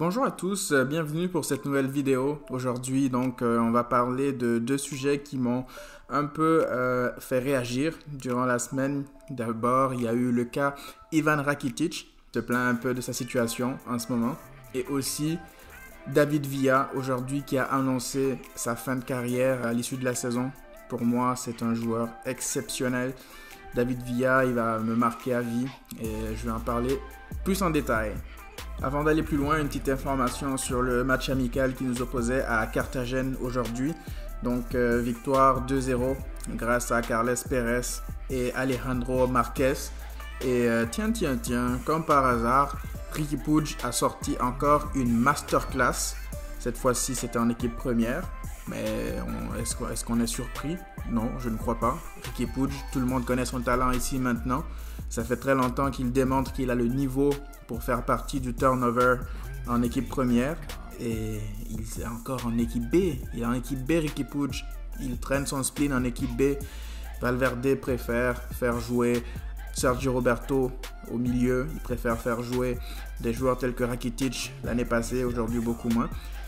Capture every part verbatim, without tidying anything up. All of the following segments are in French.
Bonjour à tous, euh, bienvenue pour cette nouvelle vidéo. Aujourd'hui, donc, euh, on va parler de deux sujets qui m'ont un peu euh, fait réagir durant la semaine. D'abord, il y a eu le cas Ivan Rakitic, se plaint un peu de sa situation en ce moment. Et aussi, David Villa, aujourd'hui, qui a annoncé sa fin de carrière à l'issue de la saison. Pour moi, c'est un joueur exceptionnel. David Villa, il va me marquer à vie et je vais en parler plus en détail. Avant d'aller plus loin, une petite information sur le match amical qui nous opposait à Carthagène aujourd'hui. Donc, euh, victoire deux zéro grâce à Carles Pérez et Alejandro Marquez. Et euh, tiens, tiens, tiens, comme par hasard, Riqui Puig a sorti encore une masterclass. Cette fois-ci, c'était en équipe première. Mais on, est-ce, qu'on, est-ce qu'on est surpris? Non, je ne crois pas. Riqui Puig, tout le monde connaît son talent ici maintenant. Ça fait très longtemps qu'il démontre qu'il a le niveau pour faire partie du turnover en équipe première. Et il est encore en équipe B. Il est en équipe B, Riqui Puig. Il traîne son spleen en équipe B. Valverde préfère faire jouer Sergio Roberto au milieu. Il préfère faire jouer des joueurs tels que Rakitic l'année passée, aujourd'hui beaucoup moins.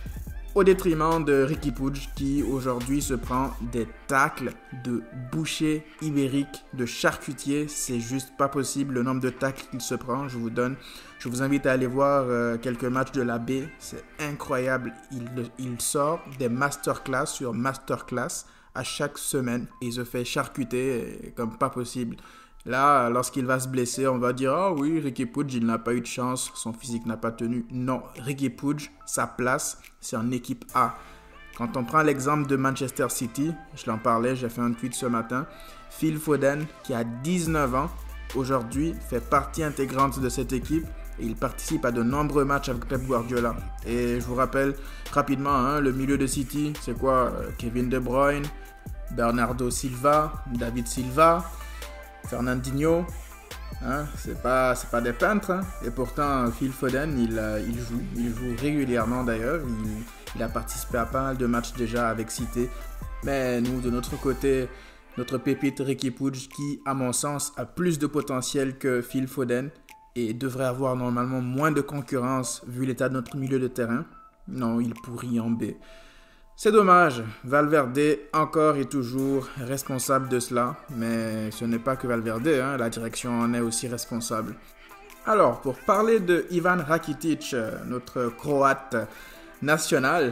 Au détriment de Riqui Puig qui aujourd'hui se prend des tacles de boucher ibérique, de charcutier. C'est juste pas possible le nombre de tacles qu'il se prend. Je vous donne, je vous invite à aller voir euh, quelques matchs de la B. C'est incroyable. Il, il sort des masterclass sur masterclass à chaque semaine. Il se fait charcuter comme pas possible. Là, lorsqu'il va se blesser, on va dire « Ah oh oui, Riqui Puig, il n'a pas eu de chance, son physique n'a pas tenu. » Non, Riqui Puig, sa place, c'est en équipe A. Quand on prend l'exemple de Manchester City, je l'en parlais, j'ai fait un tweet ce matin, Phil Foden, qui a dix-neuf ans, aujourd'hui fait partie intégrante de cette équipe et il participe à de nombreux matchs avec Pep Guardiola. Et je vous rappelle rapidement, hein, le milieu de City, c'est quoi? Kevin De Bruyne, Bernardo Silva, David Silva, Fernandinho, hein, c'est pas, c'est pas des peintres, hein. Et pourtant Phil Foden, il, euh, il joue, il joue régulièrement d'ailleurs, il, il a participé à pas mal de matchs déjà avec City, mais nous de notre côté, notre pépite Riqui Puig qui à mon sens a plus de potentiel que Phil Foden et devrait avoir normalement moins de concurrence vu l'état de notre milieu de terrain, non, il pourrit en B. C'est dommage, Valverde encore et toujours responsable de cela, mais ce n'est pas que Valverde, hein, la direction en est aussi responsable. Alors, pour parler de Ivan Rakitic, notre Croate national,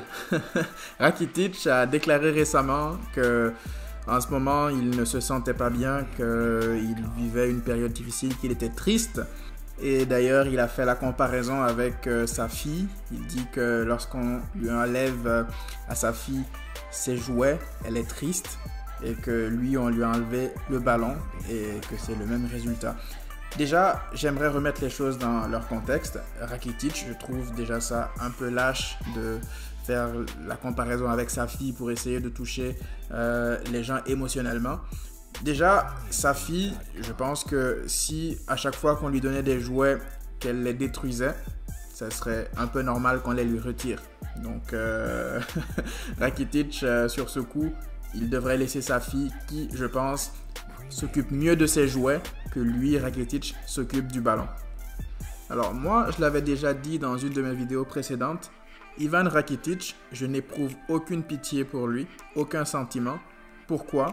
Rakitic a déclaré récemment que en ce moment, il ne se sentait pas bien, qu'il vivait une période difficile, qu'il était triste. Et d'ailleurs, il a fait la comparaison avec euh, sa fille. Il dit que lorsqu'on lui enlève euh, à sa fille ses jouets, elle est triste. Et que lui, on lui a enlevé le ballon et que c'est le même résultat. Déjà, j'aimerais remettre les choses dans leur contexte. Rakitic, je trouve déjà ça un peu lâche de faire la comparaison avec sa fille pour essayer de toucher euh, les gens émotionnellement. Déjà, sa fille, je pense que si à chaque fois qu'on lui donnait des jouets, qu'elle les détruisait, ça serait un peu normal qu'on les lui retire. Donc, euh, Rakitic, euh, sur ce coup, il devrait laisser sa fille qui, je pense, s'occupe mieux de ses jouets que lui, Rakitic, s'occupe du ballon. Alors moi, je l'avais déjà dit dans une de mes vidéos précédentes, Ivan Rakitic, je n'éprouve aucune pitié pour lui, aucun sentiment. Pourquoi ?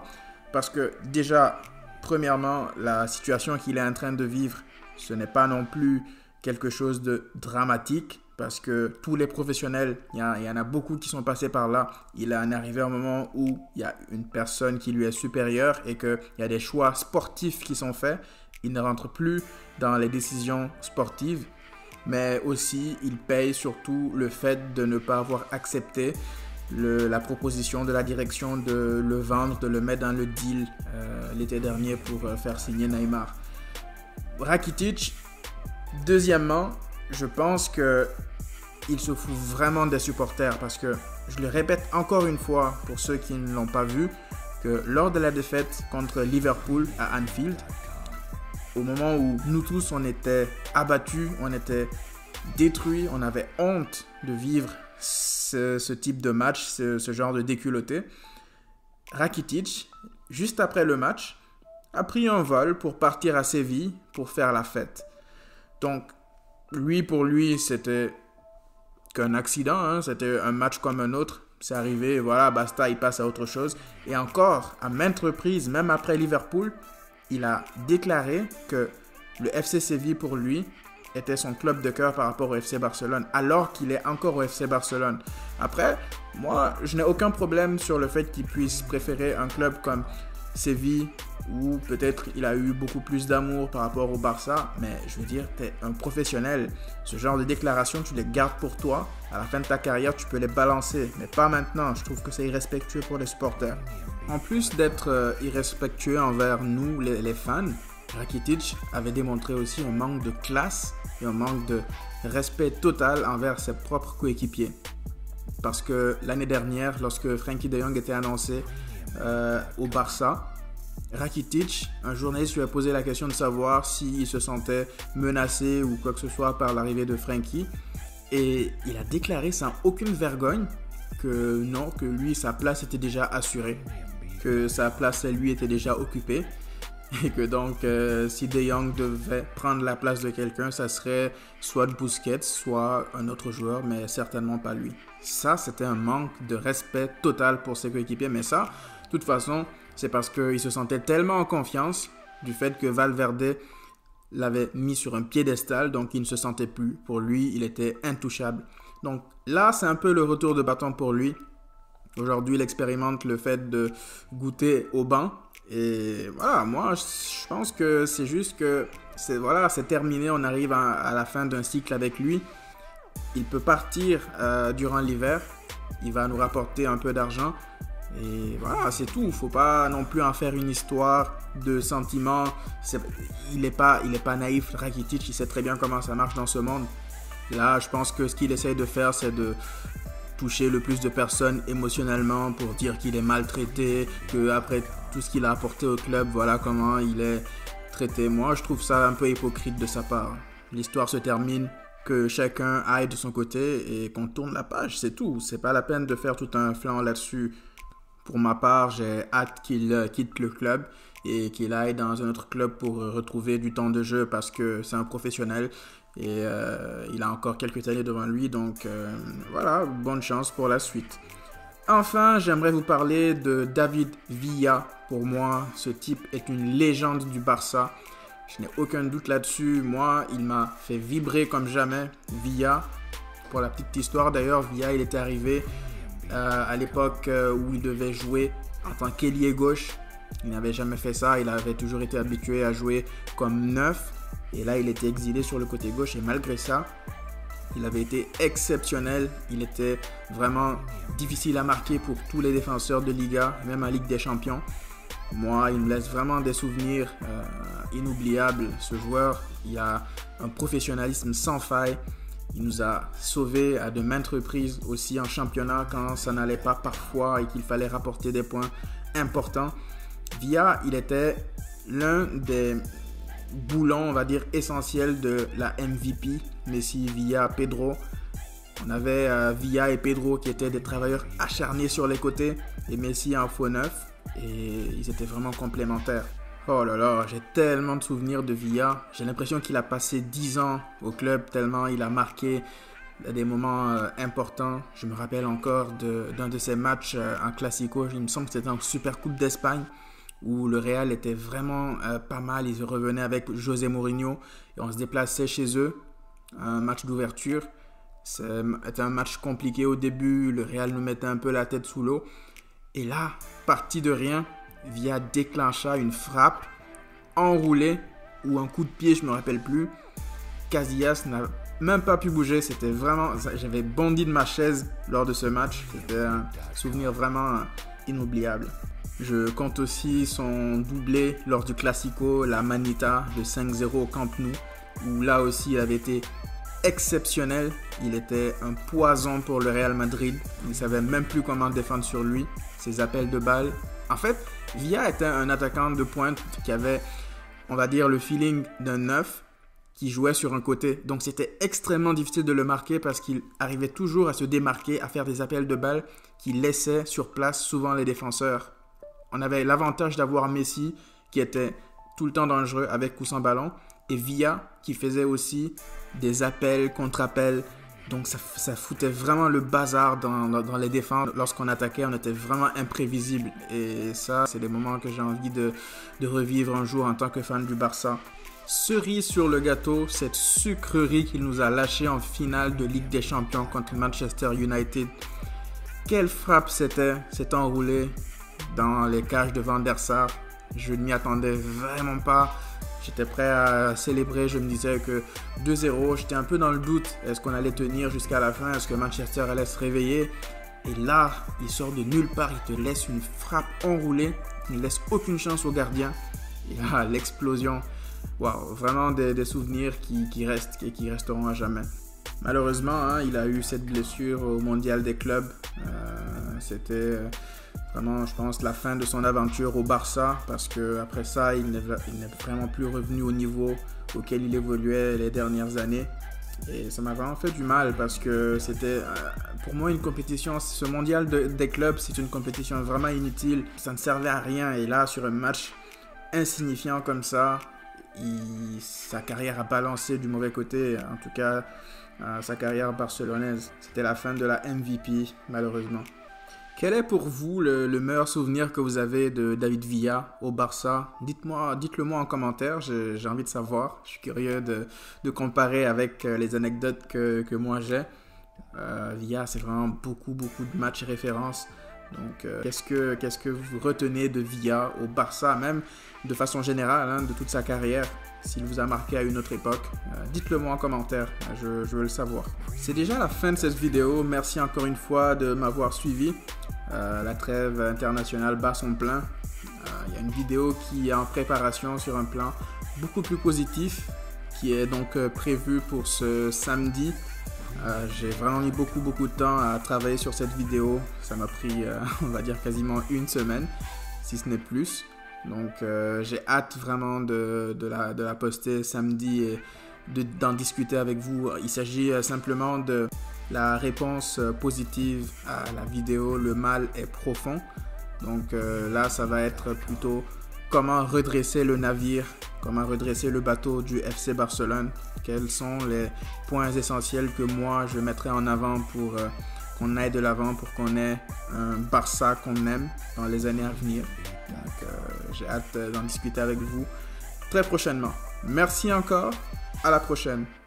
Parce que déjà, premièrement, la situation qu'il est en train de vivre, ce n'est pas non plus quelque chose de dramatique. Parce que tous les professionnels, il y, y en a beaucoup qui sont passés par là. Il en est arrivé à un moment où il y a une personne qui lui est supérieure et qu'il y a des choix sportifs qui sont faits. Il ne rentre plus dans les décisions sportives. Mais aussi, il paye surtout le fait de ne pas avoir accepté Le, la proposition de la direction de le vendre, de le mettre dans le deal euh, l'été dernier pour euh, faire signer Neymar. Rakitic, deuxièmement, je pense que il se fout vraiment des supporters parce que, je le répète encore une fois pour ceux qui ne l'ont pas vu, que lors de la défaite contre Liverpool à Anfield, au moment où nous tous on était abattus, on était détruits, on avait honte de vivre Ce, ce type de match, ce, ce genre de déculotté, Rakitic, juste après le match, a pris un vol pour partir à Séville pour faire la fête. Donc, lui, pour lui, c'était qu'un accident, hein. C'était un match comme un autre. C'est arrivé, voilà, basta, il passe à autre chose. Et encore, à maintes reprises, même après Liverpool, il a déclaré que le F C Séville, pour lui, était son club de cœur par rapport au F C Barcelone, alors qu'il est encore au F C Barcelone. Après, moi, je n'ai aucun problème sur le fait qu'il puisse préférer un club comme Séville, où peut-être il a eu beaucoup plus d'amour par rapport au Barça, mais je veux dire, tu es un professionnel. Ce genre de déclarations, tu les gardes pour toi. À la fin de ta carrière, tu peux les balancer, mais pas maintenant. Je trouve que c'est irrespectueux pour les supporters. En plus d'être euh, irrespectueux envers nous, les, les fans, Rakitic avait démontré aussi un manque de classe et un manque de respect total envers ses propres coéquipiers. Parce que l'année dernière, lorsque Frenkie de Jong était annoncé euh, au Barça, Rakitic, un journaliste lui a posé la question de savoir s'il se sentait menacé ou quoi que ce soit par l'arrivée de Frenkie. Et il a déclaré sans aucune vergogne que non, que lui, sa place était déjà assurée, que sa place, lui, était déjà occupée. Et que donc, euh, si De Jong devait prendre la place de quelqu'un, ça serait soit Busquets, soit un autre joueur, mais certainement pas lui. Ça, c'était un manque de respect total pour ses coéquipiers. Mais ça, de toute façon, c'est parce qu'il se sentait tellement en confiance du fait que Valverde l'avait mis sur un piédestal, donc il ne se sentait plus. Pour lui, il était intouchable. Donc là, c'est un peu le retour de bâton pour lui. Aujourd'hui, il expérimente le fait de goûter au banc. Et voilà, moi, je pense que c'est juste que c'est voilà, c'est terminé. On arrive à, à la fin d'un cycle avec lui. Il peut partir euh, durant l'hiver. Il va nous rapporter un peu d'argent. Et voilà, c'est tout. Il ne faut pas non plus en faire une histoire de sentiments. C'est, il n'est pas, il est pas naïf, Rakitic. Il sait très bien comment ça marche dans ce monde. Là, je pense que ce qu'il essaye de faire, c'est de toucher le plus de personnes émotionnellement pour dire qu'il est maltraité, qu'après tout ce qu'il a apporté au club, voilà comment il est traité. Moi, je trouve ça un peu hypocrite de sa part. L'histoire se termine, que chacun aille de son côté et qu'on tourne la page, c'est tout. C'est pas la peine de faire tout un flanc là-dessus. Pour ma part, j'ai hâte qu'il quitte le club et qu'il aille dans un autre club pour retrouver du temps de jeu parce que c'est un professionnel. Et euh, il a encore quelques années devant lui, donc euh, voilà, bonne chance pour la suite. Enfin, j'aimerais vous parler de David Villa. Pour moi, ce type est une légende du Barça. Je n'ai aucun doute là-dessus. Moi, il m'a fait vibrer comme jamais. Villa, pour la petite histoire d'ailleurs, Villa, il était arrivé euh, à l'époque euh, où il devait jouer en tant qu'ailier gauche. Il n'avait jamais fait ça, il avait toujours été habitué à jouer comme neuf. Et là, il était exilé sur le côté gauche et malgré ça, il avait été exceptionnel. Il était vraiment difficile à marquer pour tous les défenseurs de Liga, même en Ligue des Champions. Moi, il me laisse vraiment des souvenirs euh, inoubliables. Ce joueur, il a un professionnalisme sans faille. Il nous a sauvés à de maintes reprises aussi en championnat quand ça n'allait pas parfois et qu'il fallait rapporter des points importants. Villa, il était l'un des boulons, on va dire, essentiels de la M V P. Messi, Villa, Pedro. On avait euh, Villa et Pedro qui étaient des travailleurs acharnés sur les côtés et Messi en faux neuf. Et ils étaient vraiment complémentaires. Oh là là, j'ai tellement de souvenirs de Villa. J'ai l'impression qu'il a passé dix ans au club tellement il a marqué des moments euh, importants. Je me rappelle encore de, d'un de ses matchs euh, en Classico. Il me semble que c'était en Super Coupe d'Espagne où le Real était vraiment euh, pas mal. Ils revenaient avec José Mourinho et on se déplaçait chez eux. Un match d'ouverture. C'était un match compliqué au début. Le Real nous mettait un peu la tête sous l'eau. Et là, parti de rien, Villa déclencha une frappe enroulée ou un coup de pied, je ne me rappelle plus. Casillas n'a même pas pu bouger. C'était vraiment... J'avais bondi de ma chaise lors de ce match. C'était un souvenir vraiment inoubliable. Je compte aussi son doublé lors du Classico, la Manita de cinq zéro au Camp Nou, où là aussi il avait été exceptionnel. Il était un poison pour le Real Madrid. Il ne savait même plus comment défendre sur lui. Ses appels de balles. En fait, Villa était un attaquant de pointe qui avait, on va dire, le feeling d'un neuf qui jouait sur un côté. Donc c'était extrêmement difficile de le marquer parce qu'il arrivait toujours à se démarquer, à faire des appels de balles qui laissaient sur place souvent les défenseurs. On avait l'avantage d'avoir Messi qui était tout le temps dangereux avec ou sans ballon et Villa qui faisait aussi des appels, contre-appels, Donc ça, ça foutait vraiment le bazar dans, dans, dans les défenses. Lorsqu'on attaquait, on était vraiment imprévisible. Et ça, c'est des moments que j'ai envie de, de revivre un jour en tant que fan du Barça. Cerise sur le gâteau, cette sucrerie qu'il nous a lâchée en finale de Ligue des Champions contre Manchester United. Quelle frappe c'était, c'est enroulé dans les cages de Van der Sar. Je ne m'y attendais vraiment pas. J'étais prêt à célébrer, je me disais que deux zéro, j'étais un peu dans le doute. Est-ce qu'on allait tenir jusqu'à la fin? Est-ce que Manchester allait se réveiller? Et là, il sort de nulle part, il te laisse une frappe enroulée. Il ne laisse aucune chance au gardien. Et là, l'explosion. Waouh, vraiment des, des souvenirs qui, qui restent et qui resteront à jamais. Malheureusement, hein, il a eu cette blessure au mondial des clubs. Euh, c'était... Euh, Vraiment, je pense, la fin de son aventure au Barça, parce qu'après ça, il n'est vraiment plus revenu au niveau auquel il évoluait les dernières années. Et ça m'a vraiment fait du mal, parce que c'était, pour moi, une compétition, ce mondial de, des clubs, c'est une compétition vraiment inutile. Ça ne servait à rien, et là, sur un match insignifiant comme ça, il, sa carrière a balancé du mauvais côté, en tout cas, euh, sa carrière barcelonaise. C'était la fin de la M V P, malheureusement. Quel est pour vous le, le meilleur souvenir que vous avez de David Villa au Barça? Dites-moi, dites-le moi en commentaire, j'ai, j'ai envie de savoir. Je suis curieux de, de comparer avec les anecdotes que, que moi j'ai. Euh, Villa, c'est vraiment beaucoup, beaucoup de matchs références. Donc, euh, qu'est-ce que, qu'est-ce que vous retenez de Villa au Barça, même de façon générale, hein, de toute sa carrière? S'il vous a marqué à une autre époque, euh, dites-le moi en commentaire, je, je veux le savoir. C'est déjà la fin de cette vidéo, merci encore une fois de m'avoir suivi. Euh, la trêve internationale bat son plein. Il euh, y a une vidéo qui est en préparation sur un plan beaucoup plus positif, qui est donc euh, prévu pour ce samedi. Euh, j'ai vraiment mis beaucoup beaucoup de temps à travailler sur cette vidéo, ça m'a pris euh, on va dire quasiment une semaine, si ce n'est plus. Donc euh, j'ai hâte vraiment de, de, la, de la poster samedi et de, d'en discuter avec vous. Il s'agit euh, simplement de la réponse euh, positive à la vidéo « Le mal est profond ». Donc euh, là, ça va être plutôt comment redresser le navire, comment redresser le bateau du F C Barcelone. Quels sont les points essentiels que moi, je mettrai en avant pour euh, qu'on aille de l'avant, pour qu'on ait un Barça qu'on aime dans les années à venir. Donc, euh, j'ai hâte d'en discuter avec vous très prochainement. Merci encore, à la prochaine.